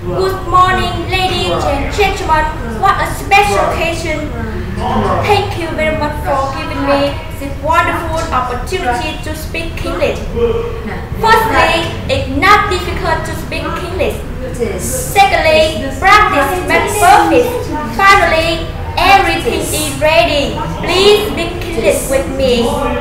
Good morning, ladies and gentlemen. What a special occasion. Thank you very much for giving me this wonderful opportunity to speak English. Firstly, it's not difficult to speak English. Secondly, practice makes perfect. Finally, everything is ready. Please speak English with me.